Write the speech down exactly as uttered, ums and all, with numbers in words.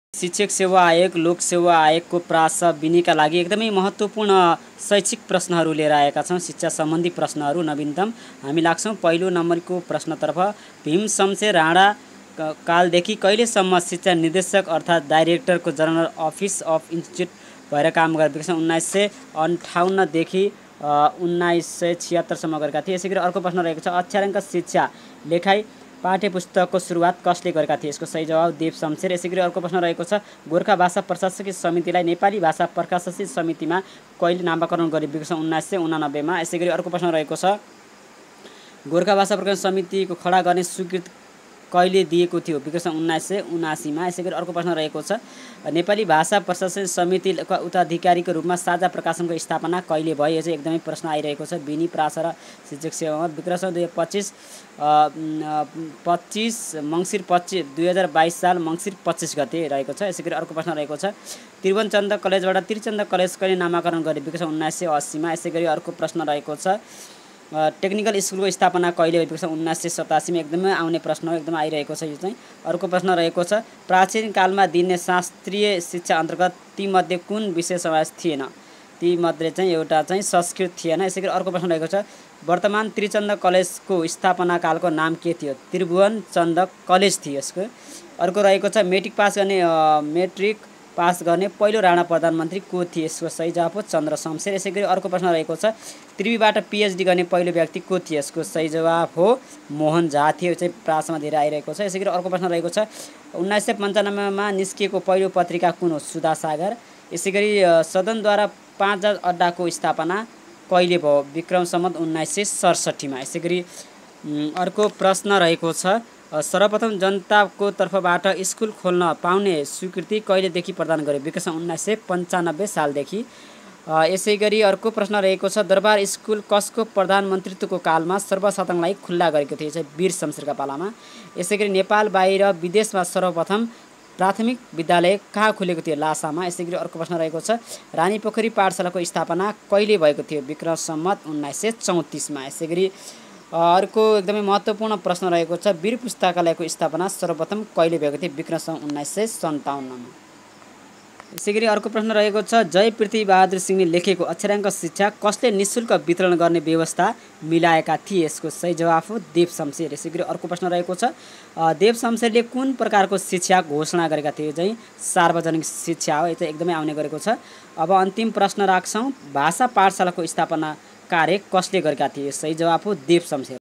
शिक्षक सेवा आयोग लोक सेवा आयोगको प्रासा बिनीका लागि एकदमै महत्त्वपूर्ण शैक्षिक प्रश्नहरू लिएर आएका छौँ। शिक्षा सम्बन्धी प्रश्नहरू नवीनतम हामी लाग्छौँ पहिलो नम्बरको प्रश्नतर्फ। भीम शमशेर राणा कालदेखि कहिलेसम्म शिक्षा निर्देशक अर्थात् डाइरेक्टरको जनरल अफिस अफ इन्स्टिच्युट भएर काम गरेका छन्? उन्नाइस सय अन्ठाउन्नदेखि उन्नाइस सय छिहत्तरसम्म गरेका थिए। यसै गरी अर्को प्रश्न रहेको छ, अक्षराङ्क शिक्षा लेखाइ पाठ्य पुस्तकको सुरुवात कसले गरेका थिए? यसको सही जवाब देव शमशेर। यसै गरी अर्को प्रश्न रहेको छ, गोर्खा भाषा प्रशासकीय समितिलाई नेपाली भाषा प्रकाशक समितिमा कहिले नामाकरण गरिएको छ? उन्नाइस सय उनानब्बेमा। यसै गरी अर्को प्रश्न रहेको छ, गोर्खा भाषा प्रकाशक समितिको खडा गर्ने स्वीकृति कहिले दिएको थियो? विगत उन्नाइस सय उनासीमा। यसै गरी अर्को प्रश्न रहेको छ, नेपाली भाषा प्रशासन समितिका उत्तराधिकारीको रूपमा साझा प्रकाशनको स्थापना कहिले भयो? यो चाहिँ एकदमै प्रश्न आइरहेको छ बिनी प्रासा र शिक्षक सेवामा। विक्रम दुई हजार पच्चिस पच्चिस मङ्सिर पच्चिस दुई हजार बाइस साल मङ्सिर पच्चिस गते रहेको छ। यसै गरी अर्को प्रश्न रहेको छ, त्रिभुवनचन्द कलेजबाट त्रिचन्द कलेज कहिले नामाकरण गरे? विगत उन्नाइस सय अस्सीमा। यसै गरी अर्को प्रश्न रहेको छ, टेक्निकल स्कुलको स्थापना कहिले भएको छ? उन्नाइस सय सतासीमा। एकदमै आउने प्रश्न हो, एकदमै आइरहेको छ यो चाहिँ। अर्को प्रश्न रहेको छ, प्राचीन कालमा दिने शास्त्रीय शिक्षा अन्तर्गत तीमध्ये कुन विषय समावेश थिएन? तीमध्ये चाहिँ एउटा चाहिँ संस्कृत थिएन। यसै गरी अर्को प्रश्न रहेको छ, वर्तमान त्रिचन्द कलेजको स्थापना कालको नाम के थियो? त्रिभुवनचन्द कलेज थियो यसको। अर्को रहेको छ, मेट्रिक पास गर्ने मेट्रिक पास गर्ने पहिलो राणा प्रधानमन्त्री को थिए? यसको सही जवाब हो चन्द्र शमशेर। यसै गरी अर्को प्रश्न रहेको छ, त्रिवीबाट पिएचडी गर्ने पहिलो व्यक्ति को थिए? यसको सही जवाब हो मोहन झा थियो। यो चाहिँ प्रासमा धेरै आइरहेको छ। यसै गरी अर्को प्रश्न रहेको छ, उन्नाइस सय पन्चानब्बेमा निस्किएको पहिलो पत्रिका कुन हो? सुधा सागर। यसै गरी सदनद्वारा पाँच जहाज अड्डाको स्थापना कहिले भयो? विक्रम सम्वत उन्नाइस सय सडसठीमा। यसै गरी अर्को प्रश्न रहेको छ, सर्वप्रथम जनताको तर्फबाट स्कुल खोल्न पाउने स्वीकृति कहिलेदेखि प्रदान गर्यो? विगत उन्नाइस सय पन्चानब्बे सालदेखि। यसै गरी अर्को प्रश्न रहेको छ, दरबार स्कुल कसको प्रधानमन्त्रीत्वको कालमा सर्वसाधारणलाई खुल्ला गरेको थियो? चाहिँ वीर शमशेरका पालामा। यसै गरी नेपाल बाहिर विदेशमा सर्वप्रथम प्राथमिक विद्यालय कहाँ खुलेको थियो? लासामा। यसै गरी अर्को प्रश्न रहेको छ, रानीपोखरी पाठशालाको स्थापना कहिले भएको थियो? विक्रम सम्वत उन्नाइस सय चौतिसमा। यसै गरी अर्को एकदमै महत्त्वपूर्ण प्रश्न रहेको छ, वीर पुस्तकालयको स्थापना सर्वप्रथम कहिले भएको थियो? विक्रम सम्वत उन्नाइस सय सन्ताउन्नमा। यसै गरी अर्को प्रश्न रहेको छ, जय पृथ्वीबहादुर सिंहले लेखेको अक्षराङ्क शिक्षा कसले निःशुल्क वितरण गर्ने व्यवस्था मिलाएका थिए? यसको सही जवाफ हो देव शमशेर। यसै गरी अर्को प्रश्न रहेको छ, देव शमशेरले कुन प्रकारको शिक्षा घोषणा गरेका थिए? चाहिँ सार्वजनिक शिक्षा हो। यो चाहिँ एकदमै आउने गरेको छ। अब अन्तिम प्रश्न राख्छौँ, भाषा पाठशालाको स्थापना कार्य कसले गरेका थिए? सही जवाफ हो देव शमशेर।